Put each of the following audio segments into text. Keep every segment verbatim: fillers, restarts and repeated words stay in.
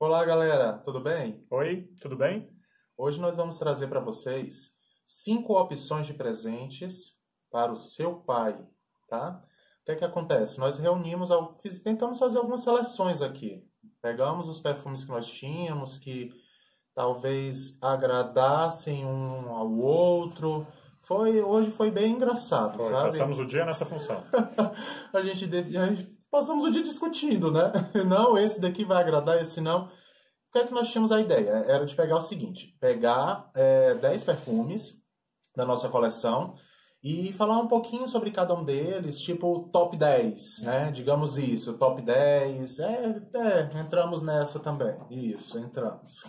Olá, galera, tudo bem? Oi, tudo bem? Hoje nós vamos trazer para vocês cinco opções de presentes para o seu pai, tá? O que é que acontece? Nós reunimos, al- fiz- tentamos fazer algumas seleções aqui. Pegamos os perfumes que nós tínhamos, que talvez agradassem um ao outro. Foi, hoje foi bem engraçado, Foi, sabe? passamos o dia nessa função. a gente, de- a gente passamos o dia discutindo, né? Não, esse daqui vai agradar, esse não. O que é que nós tínhamos a ideia? Era de pegar o seguinte, pegar é, dez perfumes da nossa coleção e falar um pouquinho sobre cada um deles, tipo top dez, né? Digamos isso, top dez. É, é, entramos nessa também. Isso, entramos.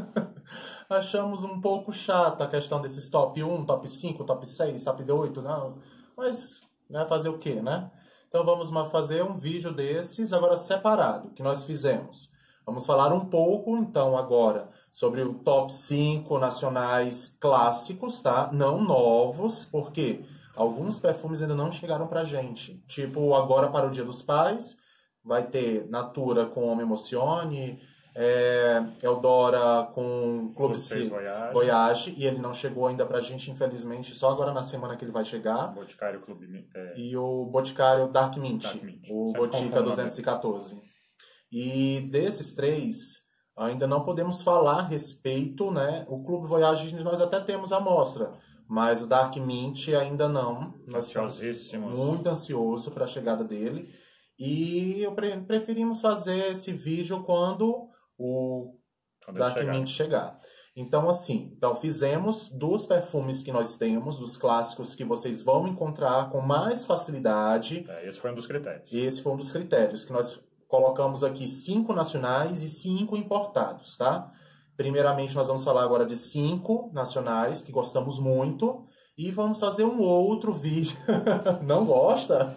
Achamos um pouco chata a questão desses top um, top cinco, top seis, top oito, não. Mas vai fazer o quê, né? Então vamos ma- fazer um vídeo desses, agora separado, que nós fizemos. Vamos falar um pouco, então, agora, sobre o top cinco nacionais clássicos, tá? Não novos, porque alguns perfumes ainda não chegaram pra gente. Tipo, agora para o Dia dos Pais, vai ter Natura com Homme Emozione, é, Eudora com Clube Clube seis seis Voyage. Voyage, e ele não chegou ainda pra gente, infelizmente, só agora na semana que ele vai chegar. Boticário Clube... É, E o Boticário Dark Mint, Dark Mint. o Sempre Botica confundo, duzentos e quatorze. E desses três, ainda não podemos falar a respeito, né? O Clube Voyage nós até temos a amostra, mas o Dark Mint ainda não. Nós estamos Ansiosíssimos. muito ansioso para a chegada dele. E eu pre- preferimos fazer esse vídeo quando o Quando ele Dark chegar. Mint chegar. Então, assim, então fizemos dos perfumes que nós temos, dos clássicos que vocês vão encontrar com mais facilidade. É, esse foi um dos critérios. Esse foi um dos critérios, que nós colocamos aqui cinco nacionais e cinco importados, tá? Primeiramente, nós vamos falar agora de cinco nacionais, que gostamos muito, e vamos fazer um outro vídeo. Não gosta?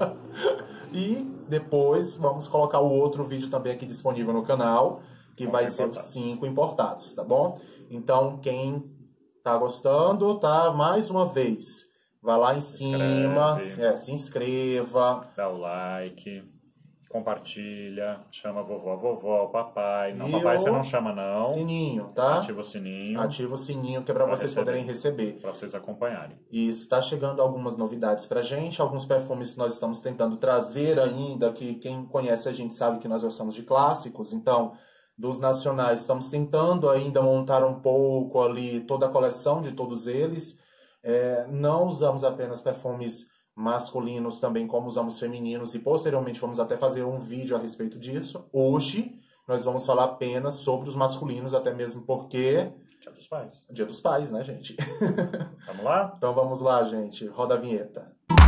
E depois vamos colocar o outro vídeo também aqui disponível no canal, que Com vai os ser os importados. cinco importados, tá bom? Então, quem tá gostando, tá? Mais uma vez, vai lá em cima, Inscreve. é, se inscreva. Dá o like, compartilha, chama a vovó, a vovó, o papai. Não, E papai o você não chama não. Sininho, tá? Ativa o sininho Ativa o sininho, que é para Pra vocês receber. poderem receber. para vocês acompanharem. E está chegando algumas novidades pra gente, alguns perfumes que nós estamos tentando trazer ainda, que quem conhece a gente sabe que nós gostamos de clássicos, então, dos nacionais, estamos tentando ainda montar um pouco ali toda a coleção de todos eles. É, não usamos apenas perfumes masculinos também, como usamos femininos, e posteriormente vamos até fazer um vídeo a respeito disso. Hoje, nós vamos falar apenas sobre os masculinos, até mesmo porque Dia dos Pais. é Dia dos Pais, né, gente? Vamos lá? Então vamos lá, gente. Roda a vinheta.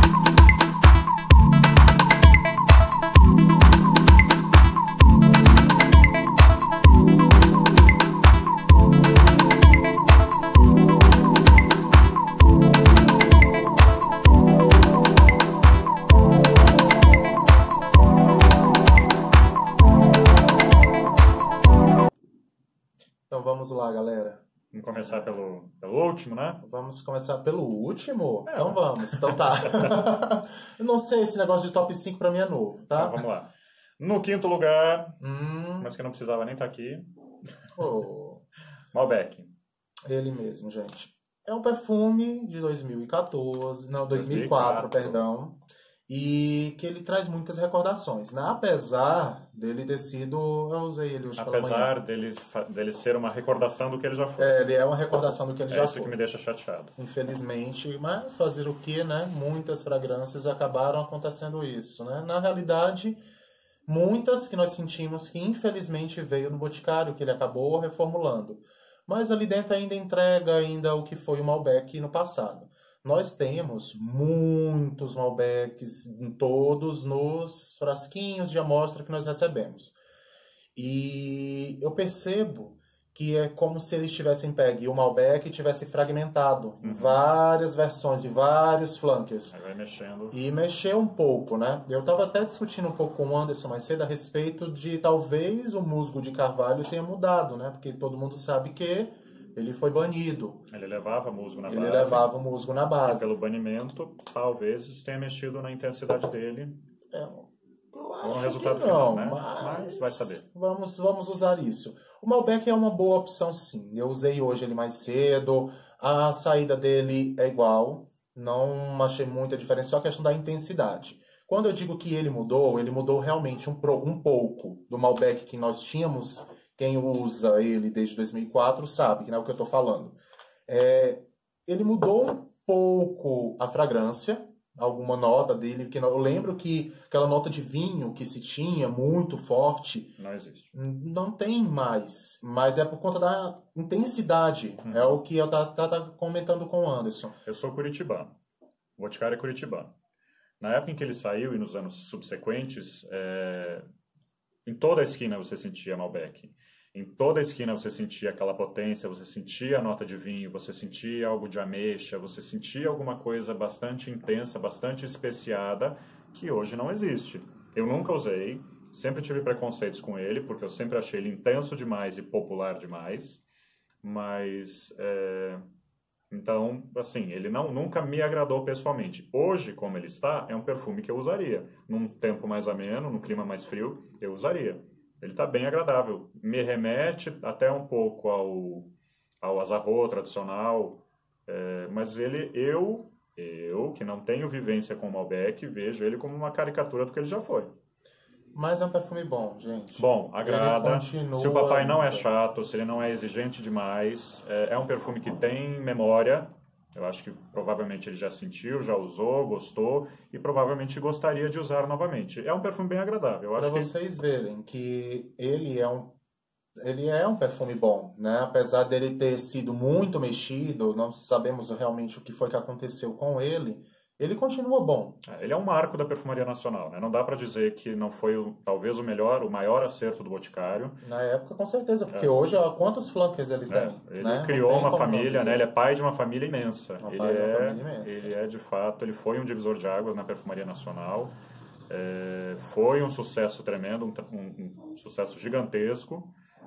Então vamos lá, galera. Vamos começar pelo, pelo último, né? Vamos começar pelo último? É, Então né? vamos. Então tá. Eu não sei, esse negócio de top cinco pra mim é novo, tá? Então vamos lá. No quinto lugar, Hum, mas que não precisava nem estar aqui, oh, Malbec. ele mesmo, gente. É um perfume de dois mil e quatorze, não, dois mil e quatro, dois mil e quatro. perdão. E que ele traz muitas recordações, né? Apesar dele ter sido... Eu usei ele hoje pela manhã. Apesar dele, fa- dele ser uma recordação do que ele já foi. É, ele é uma recordação do que ele É já isso foi. que me deixa chateado. Infelizmente, mas fazer o que, né? Muitas fragrâncias acabaram acontecendo isso, né? Na realidade, muitas que nós sentimos que infelizmente veio no Boticário, que ele acabou reformulando. Mas ali dentro ainda entrega ainda o que foi o Malbec no passado. Nós temos muitos Malbecs, todos nos frasquinhos de amostra que nós recebemos. E eu percebo que é como se eles tivessem pegue o Malbec e tivesse fragmentado em Uhum. várias versões, em vários flankers. Aí vai mexendo. E mexeu um pouco, né? Eu estava até discutindo um pouco com o Anderson mais cedo a respeito de talvez o musgo de carvalho tenha mudado, né? Porque todo mundo sabe que ele foi banido. Ele levava musgo na Ele base. levava o musgo na E base. pelo banimento, talvez isso tenha mexido na intensidade dele. É, eu Ou no acho resultado que não, final, né? mas, Mas vai saber. Vamos, vamos usar isso. O Malbec é uma boa opção, sim. Eu usei hoje ele mais cedo. A saída dele é igual. Não achei muita diferença, só a questão da intensidade. Quando eu digo que ele mudou, ele mudou realmente um, pro- um pouco do Malbec que nós tínhamos. Quem usa ele desde dois mil e quatro sabe que não é o que eu estou falando. É, ele mudou um pouco a fragrância, alguma nota dele, que eu lembro que aquela nota de vinho que se tinha muito forte, Não existe. não tem mais, mas é por conta da intensidade, Uhum. é o que eu tá, tá, tá comentando com o Anderson. Eu sou curitibano. O Boticário é curitibano. Na época em que ele saiu e nos anos subsequentes, é, em toda a esquina você sentia Malbec. Em toda a esquina você sentia aquela potência, você sentia a nota de vinho, você sentia algo de ameixa, você sentia alguma coisa bastante intensa, bastante especiada, que hoje não existe. Eu nunca usei, sempre tive preconceitos com ele, porque eu sempre achei ele intenso demais e popular demais, mas... É... Então, assim, ele não, nunca me agradou pessoalmente. Hoje, como ele está, é um perfume que eu usaria. Num tempo mais ameno, num clima mais frio, eu usaria. Ele está bem agradável. Me remete até um pouco ao, ao Azarro tradicional, é, mas ele, eu, eu, que não tenho vivência com o Malbec, vejo ele como uma caricatura do que ele já foi. Mas é um perfume bom, gente. Bom, agrada. Se o papai não é ainda. chato, se ele não é exigente demais, é, é um perfume que tem memória. Eu acho que provavelmente ele já sentiu, já usou, gostou e provavelmente gostaria de usar novamente. É um perfume bem agradável. Eu Para acho que vocês verem que ele é um ele é um perfume bom, né? Apesar dele ter sido muito mexido, não sabemos realmente o que foi que aconteceu com ele. Ele continua bom. é, ele é um marco da perfumaria nacional, né? Não dá para dizer que não foi o, talvez o melhor, o maior acerto do Boticário. Na época, com certeza, porque É. hoje, ó, quantos flankers ele É, tem? ele né? criou Não tem uma como não família, dizer. né? Ele é pai de uma família imensa. Uma Ele pai de uma é, família imensa. ele é de fato, ele foi um divisor de águas na perfumaria nacional. É, foi um sucesso tremendo, um, um, um sucesso gigantesco.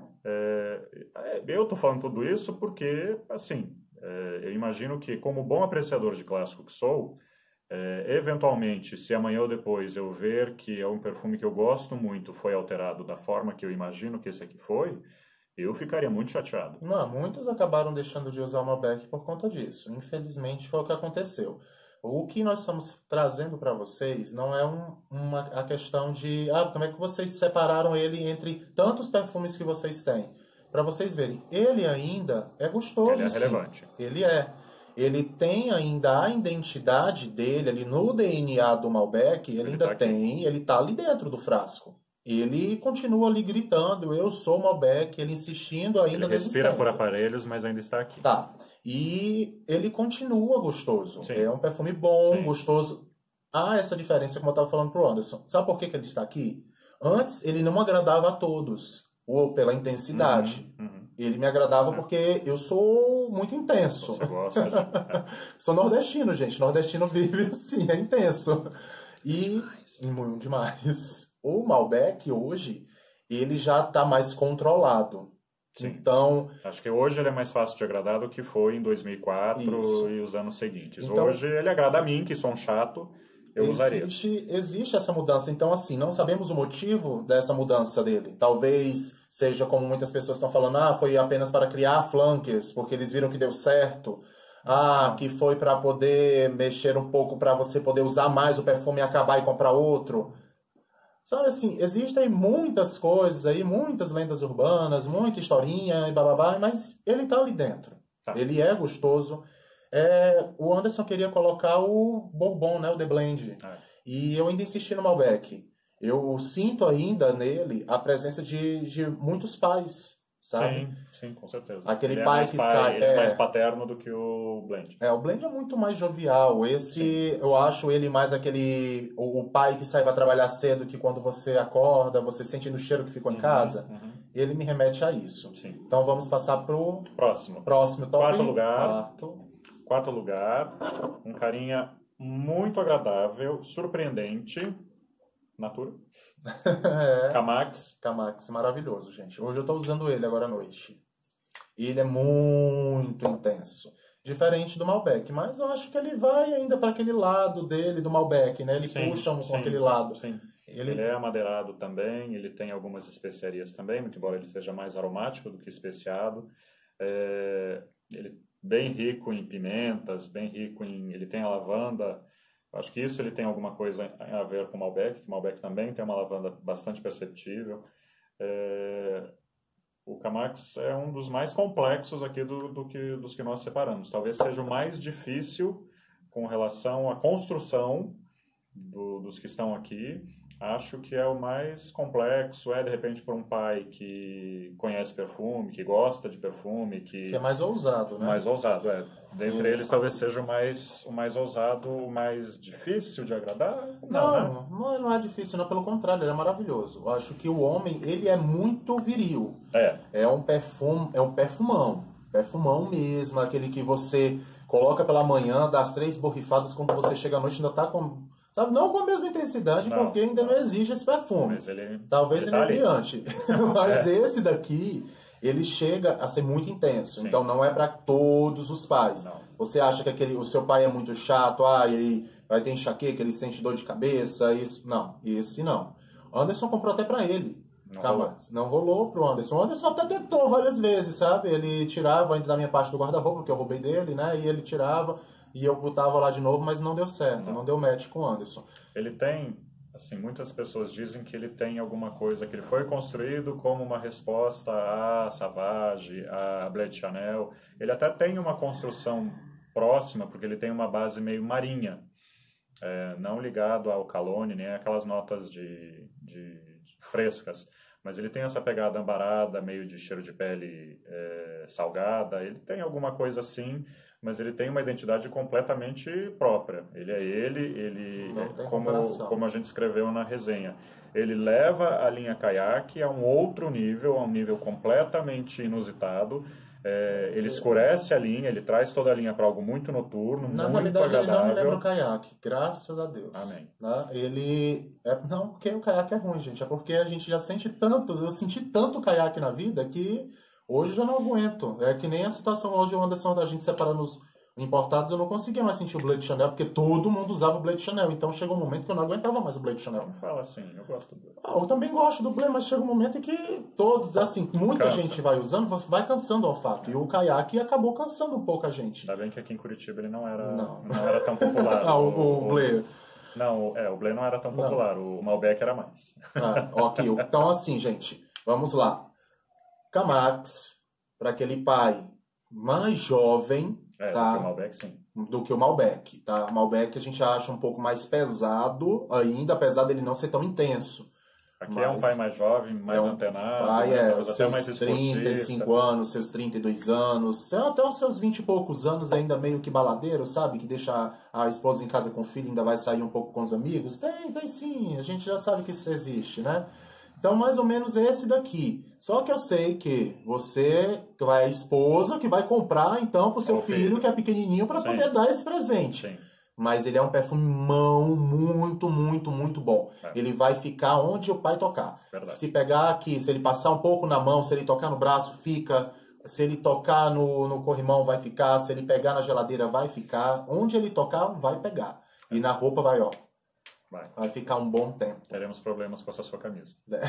É, eu estou falando tudo isso porque, assim, é, eu imagino que, como bom apreciador de clássico que sou, é, eventualmente, se amanhã ou depois eu ver que é um perfume que eu gosto muito foi alterado da forma que eu imagino que esse aqui foi, eu ficaria muito chateado. Não, muitos acabaram deixando de usar o Malbec por conta disso. Infelizmente, foi o que aconteceu. O que nós estamos trazendo para vocês não é um, uma, a questão de ah, como é que vocês separaram ele entre tantos perfumes que vocês têm. Para vocês verem, ele ainda é gostoso. Ele é sim. relevante. Ele é. Ele tem ainda a identidade dele ali no D N A do Malbec, ele, Ele ainda tá aqui. tem, ele tá ali dentro do frasco. Ele continua ali gritando, eu sou Malbec, ele insistindo ainda Ele na respira por existência. aparelhos, mas ainda está aqui. Tá. E ele continua gostoso. Sim. É um perfume bom, Sim. gostoso. Há essa diferença, como eu estava falando pro Anderson. Sabe por que, que ele está aqui? Antes, ele não agradava a todos, ou pela intensidade. Uhum, uhum. Ele me agradava É. porque eu sou muito intenso. Você gosta de... é. Sou nordestino, gente. Nordestino vive assim, é intenso. E, e muito demais. O Malbec, hoje, ele já está mais controlado. Sim. Então, Acho que hoje ele é mais fácil de agradar do que foi em dois mil e quatro Isso. e os anos seguintes. Então- hoje ele agrada a mim, que sou um chato, eu usaria. existe, existe essa mudança. Então, assim, não sabemos o motivo dessa mudança dele. Talvez seja como muitas pessoas estão falando, ah, foi apenas para criar flankers, porque eles viram que deu certo. Ah, que foi para poder mexer um pouco, para você poder usar mais o perfume e acabar e comprar outro. Sabe assim, existem muitas coisas aí, muitas lendas urbanas, muita historinha e bababá, mas ele tá ali dentro. Tá. Ele é gostoso. É, o Anderson queria colocar o Bourbon, né, o The Blend. É. E eu ainda insisti no Malbec. Eu sinto ainda nele a presença de, de muitos pais, sabe? Sim, sim, com certeza. Aquele ele é pai mais que pai, sai- Ele é é. mais paterno do que o Blend. É, o Blend é muito mais jovial. Esse, eu acho ele mais aquele... O, o pai que sai pra trabalhar cedo, que quando você acorda, você sente no cheiro que ficou em Uhum, casa. uhum. Ele me remete a isso. Sim. Então vamos passar pro Próximo. próximo top. Quarto lugar. Quarto. Quarto lugar, um carinha muito agradável, surpreendente. Natura. é. Camax. Camax, maravilhoso, gente. Hoje eu tô usando ele agora à noite. E ele é muito intenso. Diferente do Malbec, mas eu acho que ele vai ainda para aquele lado dele, do Malbec, né? Ele Sim, puxa um, com sim, aquele lado. Sim. Ele... ele é amadeirado também, ele tem algumas especiarias também, muito embora ele seja mais aromático do que especiado. É, ele bem rico em pimentas, bem rico em... Ele tem a lavanda. Acho que isso ele tem alguma coisa a ver com o Malbec, que o Malbec também tem uma lavanda bastante perceptível. É, o Camax é um dos mais complexos aqui do, do que, dos que nós separamos. Talvez seja o mais difícil com relação à construção do, dos que estão aqui. Acho que é o mais complexo, é de repente para um pai que conhece perfume, que gosta de perfume, que, que é mais ousado, né? Mais ousado, é. Dentre eles talvez seja o mais, o mais ousado, o mais difícil de agradar? Não, não, né? não, é, não é difícil, não, pelo contrário, ele é maravilhoso. Eu acho que o homem, ele é muito viril. É. É um perfume, é um perfumão, perfumão mesmo, aquele que você coloca pela manhã, dá as três borrifadas, quando você chega à noite ainda tá com... Sabe? Não com a mesma intensidade, Não, porque ainda não, não exige esse perfume. Mas ele, Talvez ele ele tá é ali. brilhante. Mas É. esse daqui, ele chega a ser muito intenso. Sim. Então não é para todos os pais. Não. Você acha que aquele, o seu pai é muito chato, ah, ele vai ter enxaqueca, ele sente dor de cabeça, isso. Não, esse não. Anderson comprou até para ele. Não Calma, rolou. não rolou pro Anderson. O Anderson até tentou várias vezes, sabe? Ele tirava ainda da minha parte do guarda-roupa, que eu roubei dele, né? E ele tirava e eu botava lá de novo, mas não deu certo, não, não deu match com o Anderson. Ele tem, assim, muitas pessoas dizem que ele tem alguma coisa, que ele foi construído como uma resposta a Savage, a Blade Chanel. Ele até tem uma construção próxima, porque ele tem uma base meio marinha, é, não ligado ao Cologne, nem aquelas notas de, de, de frescas. Mas ele tem essa pegada ambarada, meio de cheiro de pele é, salgada. Ele tem alguma coisa assim, mas ele tem uma identidade completamente própria. Ele é ele, ele é, como, como a gente escreveu na resenha. Ele leva a linha Caiaque a um outro nível, a um nível completamente inusitado. É, ele escurece a linha, ele traz toda a linha para algo muito noturno, na muito realidade, agradável. Ele não me lembra o Caiaque, graças a Deus. Amém. Né? Ele... É... Não porque o Caiaque é ruim, gente. É porque a gente já sente tanto, eu senti tanto Caiaque na vida que hoje eu já não aguento. É que nem a situação hoje, o Anderson, da gente separando os importados, eu não conseguia mais sentir o Blade Chanel, porque todo mundo usava o Blade Chanel. Então chegou um momento que eu não aguentava mais o Blade Chanel. Não fala assim, eu gosto do Blade. Ah, eu também gosto do Blade, mas chega um momento em que todos, assim, muita Cansa. gente vai usando, vai cansando o olfato. E o Caiaque acabou cansando um pouco a gente. Ainda bem que aqui em Curitiba ele não era, não. não era tão popular. ah, o, o, o Blade. Não, é, o Blade não era tão popular, não. O Malbec era mais. Ah, ok, então assim, gente, vamos lá. Camax, para aquele pai mais jovem, é, tá? do que o Malbec, sim. Do que o Malbec, tá? O Malbec a gente acha um pouco mais pesado ainda, apesar dele não ser tão intenso. Aqui mas é um pai mais jovem, mais é um antenado. Pai, né? é, Talvez seus até mais trinta e cinco anos, seus trinta e dois anos, até os seus vinte e poucos anos ainda meio que baladeiro, sabe? Que deixa a esposa em casa com o filho e ainda vai sair um pouco com os amigos. Tem, tem sim, a gente já sabe que isso existe, né? Então, mais ou menos esse daqui. Só que eu sei que você, que vai a esposa, que vai comprar, então, pro seu oh, filho, filho, que é pequenininho, para poder dar esse presente. Sim. Mas ele é um perfumão muito, muito, muito bom. É. Ele vai ficar onde o pai tocar. Verdade. Se pegar aqui, se ele passar um pouco na mão, se ele tocar no braço, fica. Se ele tocar no, no corrimão, vai ficar. Se ele pegar na geladeira, vai ficar. Onde ele tocar, vai pegar. É. E na roupa vai, ó. Vai. Vai ficar um bom tempo. Teremos problemas com essa sua camisa. É.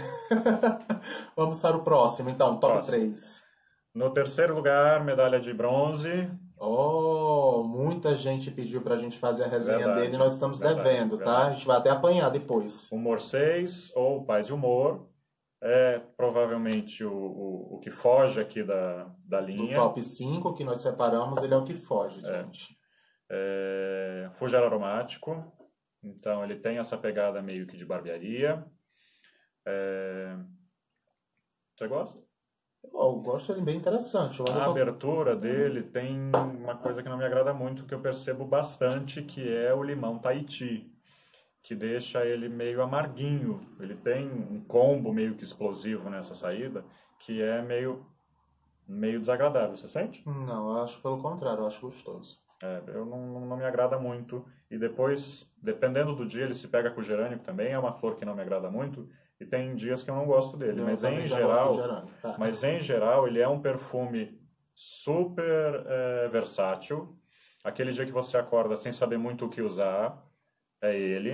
Vamos para o próximo, então. Top próximo. três. No terceiro lugar, medalha de bronze. Oh, muita gente pediu pra gente fazer a resenha verdade, dele. Nós estamos verdade, devendo, verdade. tá? A gente vai até apanhar depois. Humor seis, ou Paz e Humor. É provavelmente o, o, o que foge aqui da, da linha. Do top cinco que nós separamos, ele é o que foge, é. gente. É, Fougère aromático. Então, ele tem essa pegada meio que de barbearia. É... Você gosta? Oh, eu gosto dele bem interessante. A abertura dele tem uma coisa que não me agrada muito, que eu percebo bastante, que é o limão Tahiti, que deixa ele meio amarguinho. Ele tem um combo meio que explosivo nessa saída, que é meio, meio desagradável. Você sente? Não, eu acho pelo contrário, eu acho gostoso. É, eu não, não me agrada muito. E depois, dependendo do dia, ele se pega com o gerânico também. É uma flor que não me agrada muito. E tem dias que eu não gosto dele. Eu mas em geral, tá. mas em geral, ele é um perfume super é, versátil. Aquele dia que você acorda sem saber muito o que usar, é ele.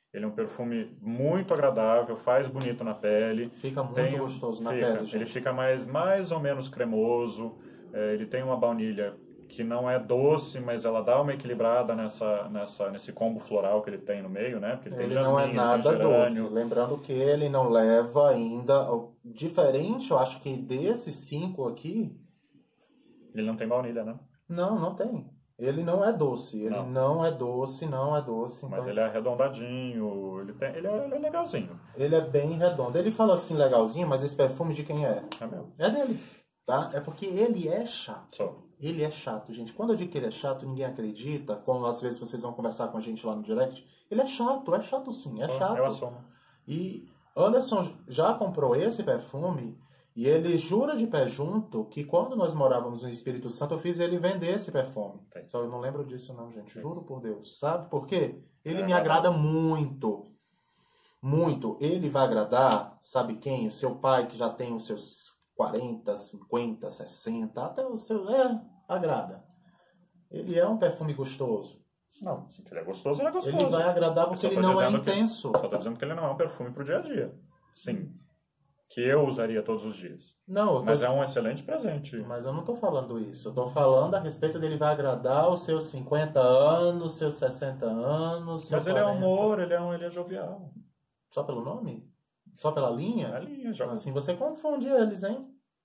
Ele é um perfume muito agradável, faz bonito na pele. Fica muito tem, gostoso na fica, pele, gente. Ele fica mais, mais ou menos cremoso. É, ele tem uma baunilha que não é doce, mas ela dá uma equilibrada nessa, nessa, nesse combo floral que ele tem no meio, né? Porque ele, Ele tem jasmim, não é ele nada tem gerânio. doce. Lembrando que ele não leva ainda... Diferente, eu acho que desses cinco aqui... Ele não tem baunilha, né? Não, não tem. Ele não é doce. Ele não, não é doce, não é doce. Mas então, ele é arredondadinho, ele, tem, ele, é, ele é legalzinho. Ele é bem redondo. Ele fala assim, legalzinho, mas esse perfume de quem é? É meu. É dele, tá? É porque ele é chato. Só. Ele é chato, gente. Quando eu digo que ele é chato, ninguém acredita. Como às vezes vocês vão conversar com a gente lá no direct. Ele é chato, é chato sim, é Só. chato. Eu assumo. E Anderson já comprou esse perfume e ele jura de pé junto que quando nós morávamos no Espírito Santo eu fiz ele vender esse perfume. Tem. Só eu não lembro disso não, gente. Juro por Deus. Sabe por quê? Ele é, me agrada muito. Muito. Ele vai agradar, sabe quem? O seu pai que já tem os seus quarenta, cinquenta, sessenta, até o seu... É, agrada. Ele é um perfume gostoso. Não, se ele é gostoso, ele é gostoso. Ele vai agradar porque ele não é intenso. Que, só estou dizendo que ele não é um perfume para o dia a dia. Sim. Que eu usaria todos os dias. Não, tô... Mas é um excelente presente. Mas eu não estou falando isso. Eu estou falando a respeito dele vai agradar os seus cinquenta anos, seus sessenta anos, seus Mas ele quarenta. é humor, ele é, um, ele é jovial. Só pelo nome? Só pela linha? A linha, jovial. Assim você confunde eles, hein?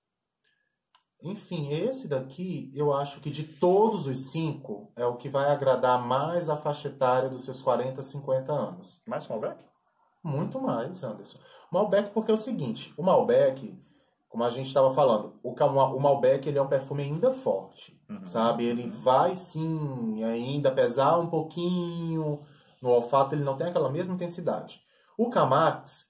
Enfim, esse daqui, eu acho que de todos os cinco, é o que vai agradar mais a faixa etária dos seus quarenta, cinquenta anos. Mais Malbec? Muito mais, Anderson. Malbec porque é o seguinte, o Malbec, como a gente estava falando, o, o Malbec ele é um perfume ainda forte, uhum. sabe? Ele vai sim ainda pesar um pouquinho, no olfato ele não tem aquela mesma intensidade. O Camax...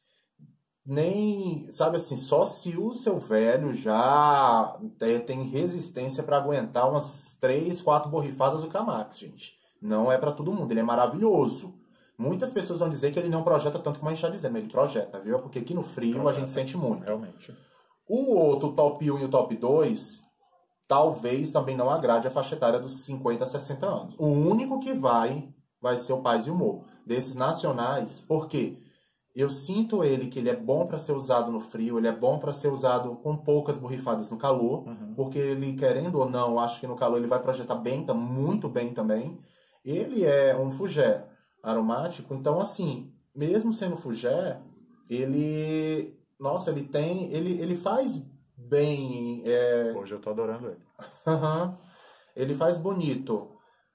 nem, sabe assim, só se o seu velho já tem resistência para aguentar umas três, quatro borrifadas do Camax, gente. Não é para todo mundo, ele é maravilhoso. Muitas pessoas vão dizer que ele não projeta tanto como a gente está dizendo, mas ele projeta, viu? Porque aqui no frio projeta, a gente sente muito. Realmente. O outro, o top um e o top dois, talvez também não agrade a faixa etária dos cinquenta, sessenta anos. O único que vai, vai ser o Paz e Humor. Desses nacionais, por quê? Eu sinto ele que ele é bom para ser usado no frio, ele é bom para ser usado com poucas borrifadas no calor, uhum. porque ele, querendo ou não, acho que no calor ele vai projetar bem, tá muito bem também. Ele é um fugé aromático, então assim, mesmo sendo fugé, ele, nossa, ele tem, ele, ele faz bem. É... Hoje eu tô adorando ele. Uhum. Ele faz bonito.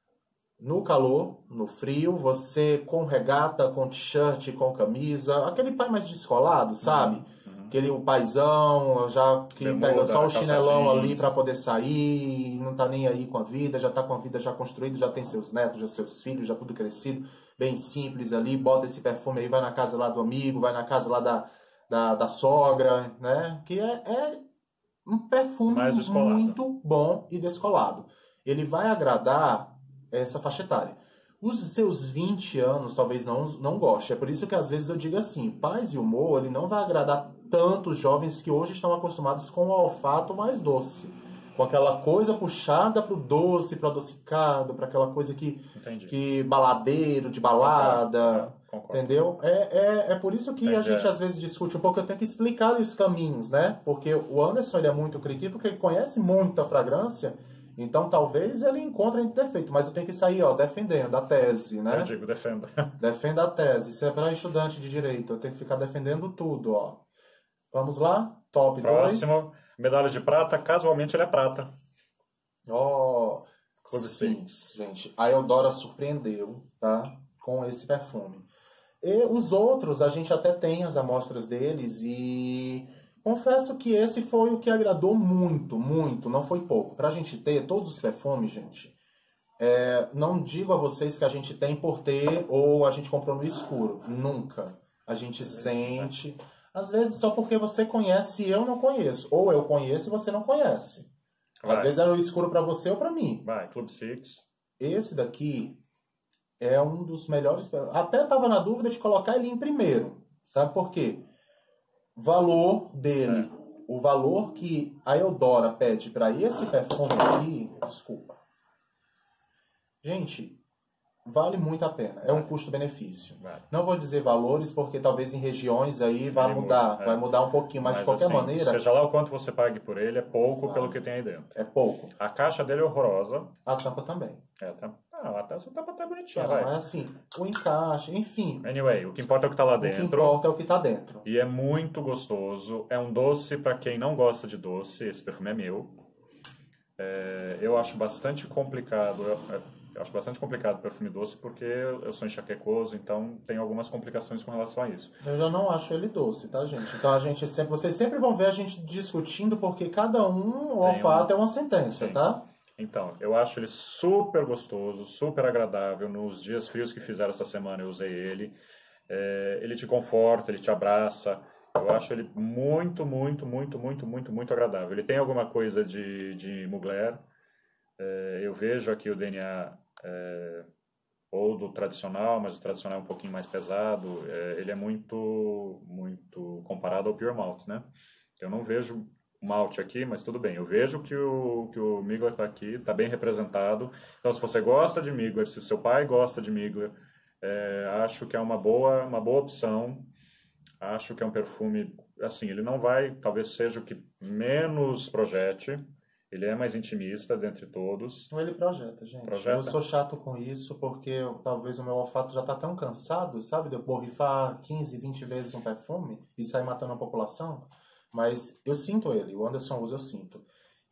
No calor, no frio, você com regata, com t-shirt, com camisa, aquele pai mais descolado, sabe? Uhum. Aquele o paizão, já que Bermuda, pega só o chinelão ali para poder sair, não tá nem aí com a vida, já tá com a vida já construída, já tem seus netos, já seus filhos, já tudo crescido, bem simples ali, bota esse perfume aí, vai na casa lá do amigo, vai na casa lá da, da, da sogra, né? Que é, é um perfume muito bom e descolado. Ele vai agradar essa faixa etária. Os seus vinte anos talvez não, não goste. É por isso que às vezes eu digo assim, Paz e Humor, ele não vai agradar tantos jovens que hoje estão acostumados com o olfato mais doce. Com aquela coisa puxada pro doce, pro adocicado, para aquela coisa que, que baladeiro, de balada, concordo, concordo. Entendeu? É, é, é por isso que Entendi. A gente às vezes discute um pouco, eu tenho que explicar os caminhos, né? Porque o Anderson ele é muito crítico, porque ele conhece muito a fragrância. Então, talvez ele encontre defeito, mas eu tenho que sair, ó, defendendo a tese, né? Eu digo, defenda. Defenda a tese. Isso é para estudante de direito, eu tenho que ficar defendendo tudo, ó. Vamos lá? Top dois. Próximo, medalha de prata, casualmente ele é prata. Ó, Clube sim, gente. A Eudora surpreendeu, tá? Com esse perfume. E os outros, a gente até tem as amostras deles e... confesso que esse foi o que agradou muito, muito, não foi pouco. Pra gente ter todos os perfumes, gente, é, não digo a vocês que a gente tem por ter ou a gente comprou no escuro. Nunca. A gente sente. Às vezes só porque você conhece e eu não conheço. Ou eu conheço e você não conhece. Vai. Às vezes é no escuro pra você ou pra mim. Vai, Club Six. Esse daqui é um dos melhores. Até tava na dúvida de colocar ele em primeiro. Sabe por quê? Valor dele, é. O valor que a Eudora pede para esse perfume aqui, desculpa. Gente, vale muito a pena. É um custo-benefício. Vale. Não vou dizer valores, porque talvez em regiões aí vai mudar, muda, é. vai mudar um pouquinho, mas, mas de qualquer assim, maneira... seja lá o quanto você pague por ele, é pouco Vale. pelo que tem aí dentro. É pouco. A caixa dele é horrorosa. A tampa também. É, tá... Ah, essa tampa tá bonitinha, Ah, vai. mas assim, o encaixe, enfim... Anyway, o que importa é o que tá lá dentro. O que importa é o que tá dentro. E é muito gostoso. É um doce para quem não gosta de doce. Esse perfume é meu. É, eu acho bastante complicado. Eu, eu acho bastante complicado o perfume doce porque eu sou enxaquecoso, então tem algumas complicações com relação a isso. Eu já não acho ele doce, tá, gente? Então a gente sempre, vocês sempre vão ver a gente discutindo porque cada um, o olfato um... é uma sentença, Sim. tá? Então, eu acho ele super gostoso, super agradável. Nos dias frios que fizeram essa semana eu usei ele. É, ele te conforta, ele te abraça. Eu acho ele muito, muito, muito, muito, muito, muito agradável. Ele tem alguma coisa de, de Mugler. É, eu vejo aqui o D N A é, ou do tradicional, mas o tradicional é um pouquinho mais pesado. É, ele é muito, muito comparado ao Pure Malt, né? Eu não vejo malte aqui, mas tudo bem. Eu vejo que o, que o Migler está aqui, está bem representado. Então, se você gosta de Migler, se o seu pai gosta de Migler, é, acho que é uma boa, uma boa opção. Acho que é um perfume, assim, ele não vai, talvez seja o que menos projete. Ele é mais intimista dentre todos. Ele projeta, gente. Projeta? Eu sou chato com isso porque eu, talvez o meu olfato já está tão cansado, sabe? De eu borrifar quinze, vinte vezes um perfume e sair matando a população. Mas eu sinto ele, o Anderson usa, eu sinto.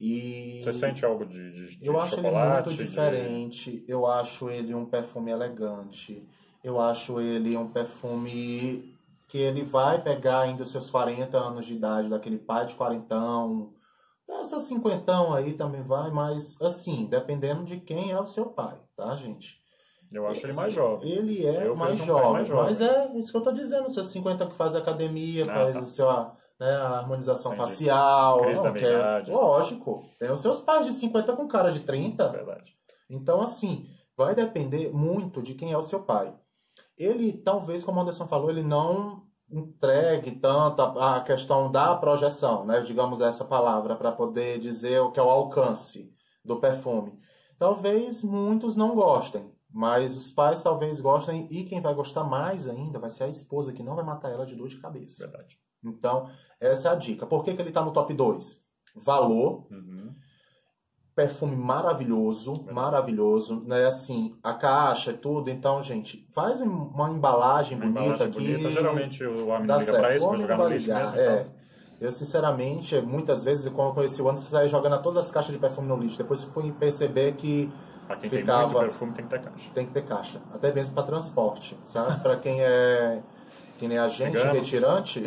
E você sente algo de, de, de eu acho chocolate? ele muito diferente, de... eu acho ele um perfume elegante, eu acho ele um perfume que ele vai pegar ainda os seus quarenta anos de idade, daquele pai de quarentão, seus cinquentão aí também vai, mas assim, dependendo de quem é o seu pai, tá, gente? Eu acho ele mais jovem. Ele é eu mais, um jovem, mais jovem, mas é isso que eu tô dizendo, os seus cinquenta que faz academia, ah, faz tá. o seu... Né, a harmonização Entendi. facial. Crise da é, lógico. Tem os seus pais de cinquenta com cara de trinta. Verdade. Então, assim, vai depender muito de quem é o seu pai. Ele, talvez, como o Anderson falou, ele não entregue tanto a, a questão da projeção, né, digamos essa palavra, para poder dizer o que é o alcance do perfume. Talvez muitos não gostem, mas os pais talvez gostem, e quem vai gostar mais ainda vai ser a esposa, que não vai matar ela de dor de cabeça. Verdade. Então, essa é a dica. Por que, que ele está no top dois? Valor, uhum. perfume maravilhoso, é. maravilhoso, né? Assim, a caixa e tudo. Então, gente, faz uma embalagem uma bonita embalagem aqui. Bonita. Geralmente o homem liga para isso, para jogar no lixo mesmo. É. Então. Eu, sinceramente, muitas vezes, quando eu conheci o Anderson, eu saía jogando todas as caixas de perfume no lixo. Depois eu fui perceber que Pra quem ficava... tem muito perfume, tem que ter caixa. Tem que ter caixa. Até mesmo para transporte, sabe? Para quem é... que nem a gente, Cigano. retirante.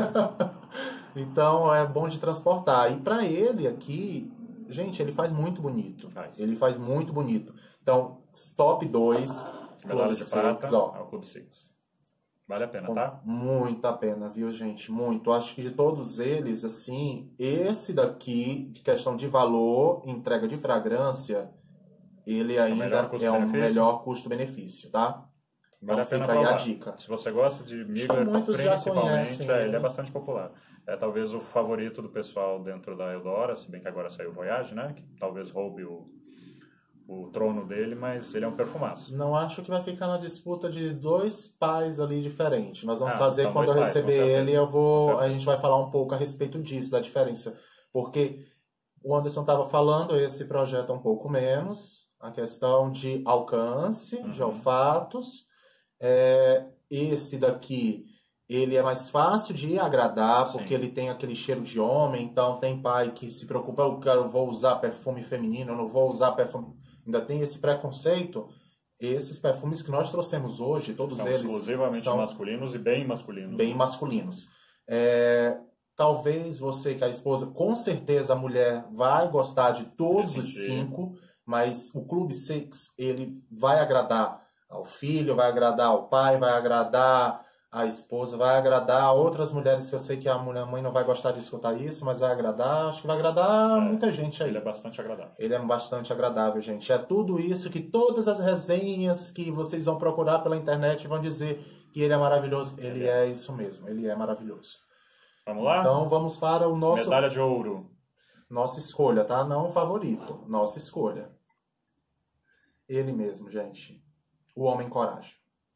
Então, é bom de transportar. E para ele aqui, gente, ele faz muito bonito. Faz. Ele faz muito bonito. Então, top dois. Medalha de prata, ó. É o Clube Six. Vale a pena, tá? Muito a pena, viu, gente? Muito. Acho que de todos eles, assim, esse daqui, de questão de valor, entrega de fragrância, ele ainda é o melhor custo-benefício, tá? Vale então, a pena fica aí provar. a dica. Se você gosta de Migler, principalmente, é, ele é bastante popular. É talvez o favorito do pessoal dentro da Eudora, se bem que agora saiu o Voyage, né? Que talvez roube o, o trono dele, mas ele é um perfumaço. Não acho que vai ficar na disputa de dois pais ali diferentes. Nós vamos ah, fazer quando eu pais, receber ele, eu vou, a gente vai falar um pouco a respeito disso, da diferença. Porque o Anderson estava falando, esse projeto é um pouco menos, a questão de alcance, uhum. de olfatos. É, esse daqui, ele é mais fácil de agradar, porque Sim. ele tem aquele cheiro de homem, então tem pai que se preocupa, eu, quero, eu vou usar perfume feminino, eu não vou usar perfume... Ainda tem esse preconceito. Esses perfumes que nós trouxemos hoje, todos são eles... exclusivamente são masculinos e bem masculinos. Bem masculinos. É, talvez você, que é a esposa, com certeza a mulher vai gostar de todos os cinco, mas o Clube Six, ele vai agradar ao filho, vai agradar ao pai, vai agradar à esposa, vai agradar a outras mulheres que eu sei que a mulher mãe não vai gostar de escutar isso, mas vai agradar, acho que vai agradar é, muita gente aí. Ele é bastante agradável. Ele é bastante agradável, gente. É tudo isso que todas as resenhas que vocês vão procurar pela internet vão dizer que ele é maravilhoso. Ele, ele é. é isso mesmo, ele é maravilhoso. Vamos lá? Então vamos para o nosso... Medalha de ouro. Nossa escolha, tá? Não o favorito. Nossa escolha. Ele mesmo, gente. o Homem Coragem.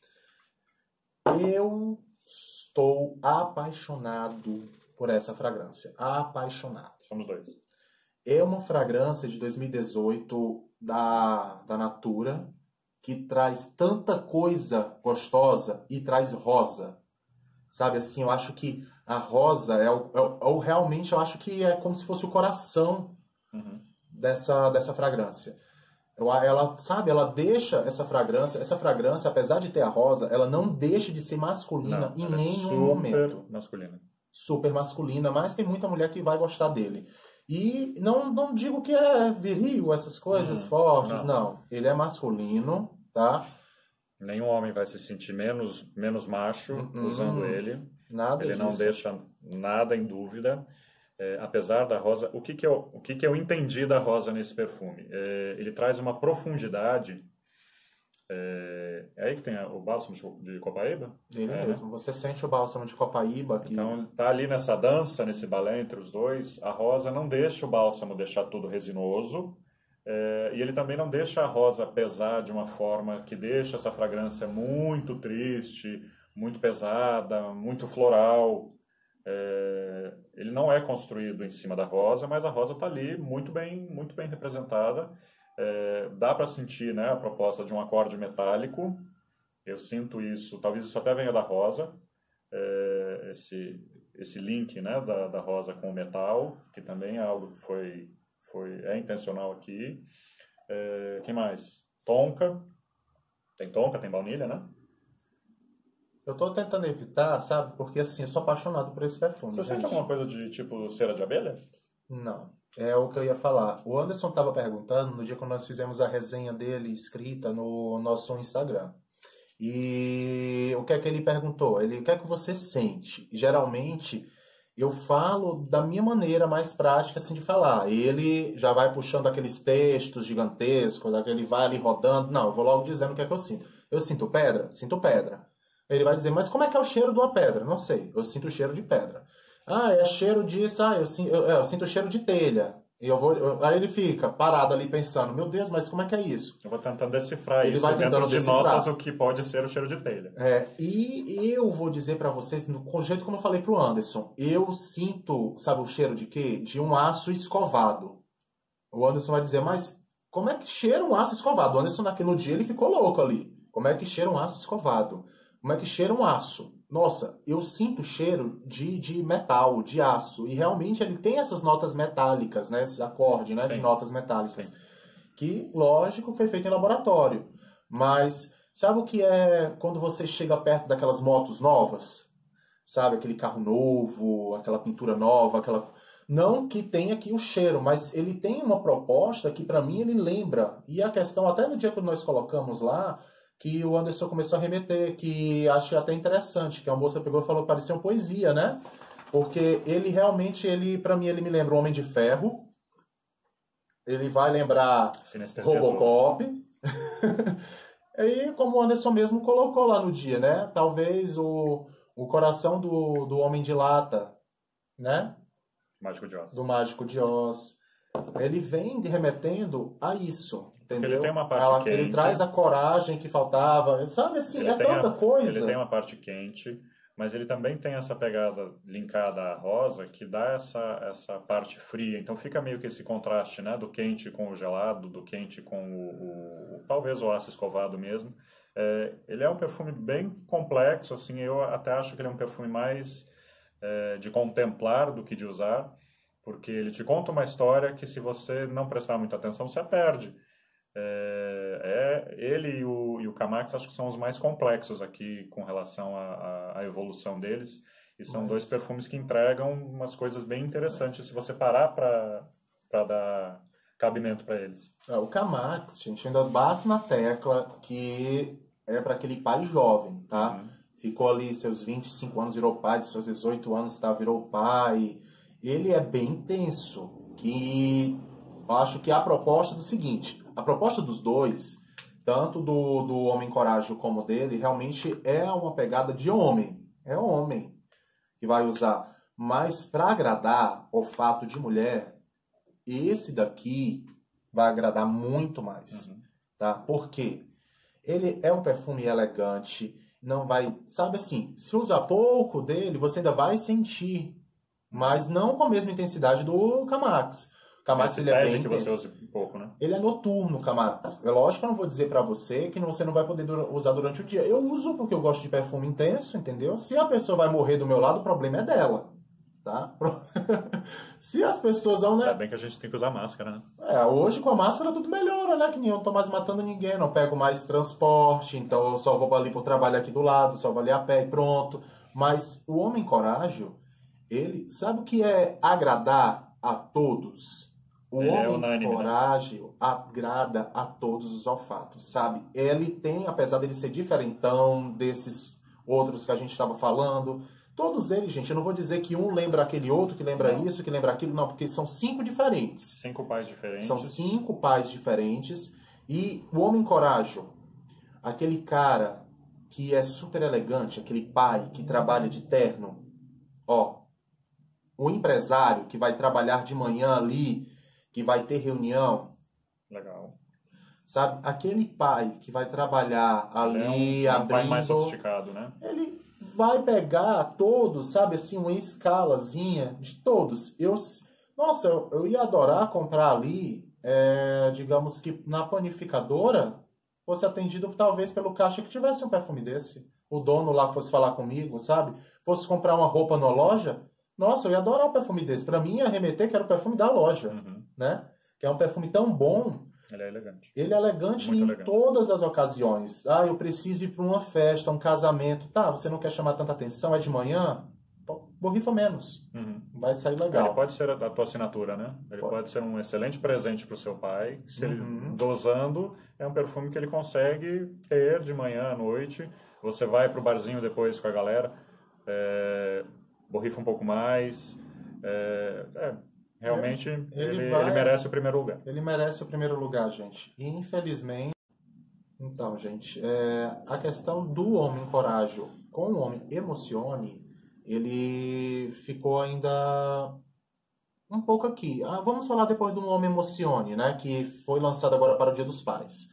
Eu estou apaixonado por essa fragrância. Apaixonado. Somos dois. É uma fragrância de dois mil e dezoito da, da Natura, que traz tanta coisa gostosa e traz rosa. Sabe, assim, eu acho que a rosa é o, é o, é o realmente, eu acho que é como se fosse o coração uhum. dessa, dessa fragrância. Ela, sabe, ela deixa essa fragrância, essa fragrância, apesar de ter a rosa, ela não deixa de ser masculina não, em ela nenhum é super momento. masculina. Super masculina, mas tem muita mulher que vai gostar dele. E não, não digo que é viril, essas coisas uhum. fortes, não. não. Ele é masculino, tá? Nenhum homem vai se sentir menos, menos macho Uhum. usando ele. Nada ele disso. não deixa nada em dúvida. É, apesar da rosa, o que que eu, o que que eu entendi da rosa nesse perfume? É, ele traz uma profundidade. É, é aí que tem o bálsamo de, de Copaíba? Ele é, mesmo. Né? Você sente o bálsamo de Copaíba aqui. Então, tá ali nessa dança, nesse balé entre os dois. A rosa não deixa o bálsamo deixar tudo resinoso. É, e ele também não deixa a rosa pesar de uma forma que deixa essa fragrância muito triste, muito pesada, muito floral. É, ele não é construído em cima da rosa, mas a rosa está ali muito bem, muito bem representada. É, dá para sentir, né, a proposta de um acorde metálico. Eu sinto isso, talvez isso até venha da rosa, é, esse, esse link, né, da, da rosa com o metal, que também é algo que foi, foi, é intencional aqui. É, que mais? Tonka. Tem tonka, tem baunilha, né? Eu tô tentando evitar, sabe? Porque assim, eu sou apaixonado por esse perfume. Você gente. sente alguma coisa de tipo cera de abelha? Não. É o que eu ia falar. O Anderson estava perguntando no dia que nós fizemos a resenha dele escrita no nosso Instagram. E o que é que ele perguntou? Ele, o que é que você sente? Geralmente, eu falo da minha maneira mais prática assim de falar. Ele já vai puxando aqueles textos gigantescos, aquele vai ali rodando. Não, eu vou logo dizendo o que é que eu sinto. Eu sinto pedra? Sinto pedra. Ele vai dizer, mas como é que é o cheiro de uma pedra? Não sei, eu sinto o cheiro de pedra. Ah, é cheiro disso, ah, eu, eu, eu sinto o cheiro de telha. E eu vou, eu, aí ele fica parado ali pensando, meu Deus, mas como é que é isso? Eu vou tentando decifrar ele isso vai dentro de decifrar. notas o que pode ser o cheiro de telha. É, e eu vou dizer pra vocês, no jeito como eu falei pro Anderson, eu sinto, sabe o cheiro de quê? De um aço escovado. O Anderson vai dizer, mas como é que cheira um aço escovado? O Anderson naquele dia ele ficou louco ali. Como é que cheira um aço escovado? Como é que cheira um aço? Nossa, eu sinto o cheiro de, de metal, de aço. E realmente ele tem essas notas metálicas, né? Esse acorde, né? De notas metálicas. Sim. Que, lógico, foi feito em laboratório. Mas sabe o que é quando você chega perto daquelas motos novas? Sabe? Aquele carro novo, aquela pintura nova, aquela... Não que tenha aqui o cheiro, mas ele tem uma proposta que, para mim, ele lembra. E a questão, até no dia que nós colocamos lá, que o Anderson começou a remeter, que acho até interessante, que a moça pegou e falou que parecia uma poesia, né? Porque ele realmente, ele para mim, ele me lembra o Homem de Ferro, ele vai lembrar Robocop, e como o Anderson mesmo colocou lá no dia, né? Talvez o, o coração do, do Homem de Lata, né? Mágico de Oz. Do Mágico de Oz. Ele vem remetendo a isso. Entendeu? Ele tem uma parte Ela, quente. Ele traz a coragem que faltava. Sabe assim, ele é tanta a, coisa. Ele tem uma parte quente, mas ele também tem essa pegada linkada à rosa que dá essa, essa parte fria. Então fica meio que esse contraste, né? Do quente com o gelado, do quente com o... o, o talvez o aço escovado mesmo. É, ele é um perfume bem complexo, assim. Eu até acho que ele é um perfume mais é, de contemplar do que de usar, porque ele te conta uma história que se você não prestar muita atenção, você perde. É, é, ele e o, e o Camax acho que são os mais complexos aqui com relação à evolução deles. E são Mas... dois perfumes que entregam umas coisas bem interessantes se você parar para dar cabimento para eles. É, o Camax, gente, ainda bate na tecla que é para aquele pai jovem, tá? Uhum. Ficou ali seus vinte e cinco anos, virou pai, de seus dezoito anos, tá, virou pai. Ele é bem intenso, que eu acho que a proposta é do seguinte, a proposta dos dois, tanto do, do Homem Coragem como dele, realmente é uma pegada de homem, é homem que vai usar, mas para agradar o fato de mulher, esse daqui vai agradar muito mais, uhum. Tá? Por quê? Ele é um perfume elegante, não vai... Sabe assim, se usar pouco dele, você ainda vai sentir, mas não com a mesma intensidade do Camax. O Camax, ele é bem que intenso. você use um pouco, né? Ele é noturno, Camax. É lógico que eu não vou dizer pra você que você não vai poder usar durante o dia. Eu uso porque eu gosto de perfume intenso, entendeu? Se a pessoa vai morrer do meu lado, o problema é dela, tá? Se as pessoas vão, né? Ainda bem que a gente tem que usar máscara, né? É, hoje com a máscara tudo melhora, né? Que nem eu não tô mais matando ninguém, não pego mais transporte, então eu só vou ali pro trabalho aqui do lado, só vou ali a pé e pronto. Mas o homem corágio, ele sabe o que é agradar a todos? O Ele é homem unânime, corágio, né? Agrada a todos os olfatos, sabe? Ele tem, apesar dele ser diferentão desses outros que a gente estava falando, todos eles, gente, eu não vou dizer que um lembra aquele outro, que lembra não. isso, que lembra aquilo, não, porque são cinco diferentes. Cinco pais diferentes. São cinco pais diferentes. E o homem corágio, aquele cara que é super elegante, aquele pai que trabalha de terno, ó, o empresário que vai trabalhar de manhã ali, que vai ter reunião. Legal. Sabe? Aquele pai que vai trabalhar ali, é um, abrindo... É um pai mais sofisticado, né? Ele vai pegar todos, sabe, assim, uma escalazinha de todos. Eu, nossa, eu, eu ia adorar comprar ali, é, digamos que na panificadora, fosse atendido talvez pelo caixa que tivesse um perfume desse. O dono lá fosse falar comigo, sabe? Fosse comprar uma roupa na loja. Nossa, eu ia adorar um perfume desse. Pra mim, ia remeter que era o perfume da loja, uhum. né? Que é um perfume tão bom. Ele é elegante. Ele é elegante Muito em elegante. todas as ocasiões. Ah, eu preciso ir para uma festa, um casamento. Tá, você não quer chamar tanta atenção, é de manhã? Borrifa menos. Uhum. Vai sair legal. Ele pode ser a tua assinatura, né? Ele pode, pode ser um excelente presente para o seu pai. Se ele dosando, é um perfume que ele consegue ter de manhã à noite. Você vai para o barzinho depois com a galera, é, borrifa um pouco mais. É, é, realmente, ele, ele, vai, ele merece o primeiro lugar. Ele merece o primeiro lugar, gente. E, infelizmente... Então, gente, é, a questão do homem corágio com o homem emocione, ele ficou ainda um pouco aqui. Ah, vamos falar depois do homem emocione, né? Que foi lançado agora para o Dia dos Pais.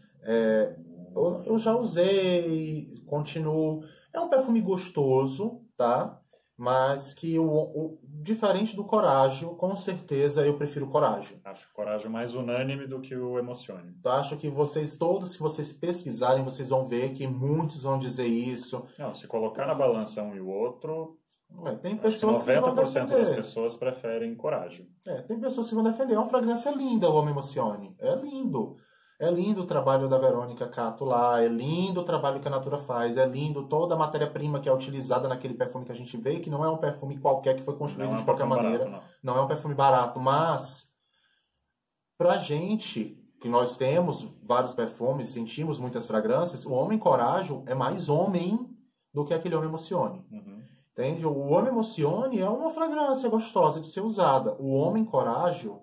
É, eu, eu já usei, continuo... É um perfume gostoso, tá? Mas que, o, o diferente do Corágio, com certeza eu prefiro o Corágio. Acho o Corágio mais unânime do que o Emocione. Eu acho que vocês todos, se vocês pesquisarem, vocês vão ver que muitos vão dizer isso. Não, se colocar na balança um e o outro, é, tem pessoas que noventa por que cento vão defender. das pessoas preferem Corágio. É, tem pessoas que vão defender. É uma fragrância linda, o Homem Emocione. É lindo. É lindo o trabalho da Verônica Cato lá, é lindo o trabalho que a Natura faz, é lindo toda a matéria-prima que é utilizada naquele perfume que a gente vê, que não é um perfume qualquer que foi construído não é um de qualquer maneira. Barato, não. não é um perfume barato, mas pra gente, que nós temos vários perfumes, sentimos muitas fragrâncias, o Homem Corágio é mais homem do que aquele Homem Emocione. Uhum. Entende? O Homem Emocione é uma fragrância gostosa de ser usada. O Homem Corágio,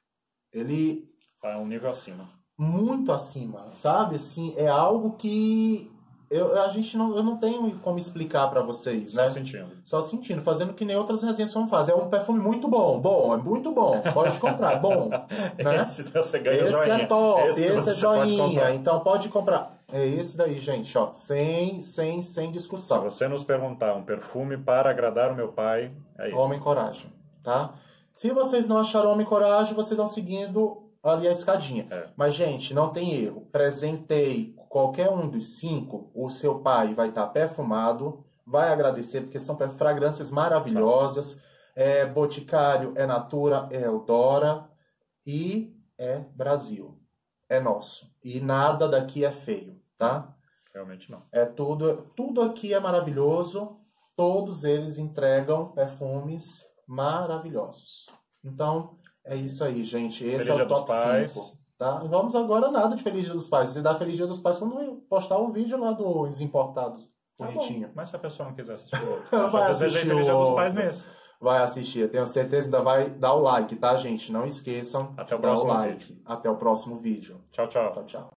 ele... Tá um nível acima. Muito acima, sabe? Assim, é algo que eu, a gente não, eu não tenho como explicar pra vocês, Só né? sentindo. Só sentindo, fazendo que nem outras resenhas vão fazer. É um perfume muito bom, bom, é muito bom. Pode comprar, bom. Né? Esse você ganha esse joinha. é top, esse, esse é você joinha, pode então pode comprar. É esse daí, gente, ó, sem, sem, sem Se discussão. você nos perguntar um perfume para agradar o meu pai, aí. Homem Coragem, tá? Se vocês não acharam Homem Coragem, vocês estão seguindo ali a escadinha. É. Mas, gente, não tem erro. Presentei qualquer um dos cinco, o seu pai vai estar perfumado, vai agradecer, porque são fragrâncias maravilhosas. É Boticário, é Natura, é Eudora e é Brasil. É nosso. E nada daqui é feio, tá? Realmente não. É tudo, tudo aqui é maravilhoso. Todos eles entregam perfumes maravilhosos. Então, é isso aí, gente. Esse Feliz é o Dia dos top Pais. cinco. Tá? E vamos agora nada de Feliz Dia dos Pais. Você dá Feliz Dia dos Pais quando eu postar o vídeo lá dos importados. Tá Bonitinho. bom, mas se a pessoa não quiser assistir o outro, Vai já desejei assistir Feliz Dia o dos Pais outro. nesse. Vai assistir. Eu tenho certeza que ainda vai dar o like, tá, gente? Não esqueçam Até o de dar o próximo like. vídeo. Até o próximo vídeo. Tchau, tchau. Tchau, tchau.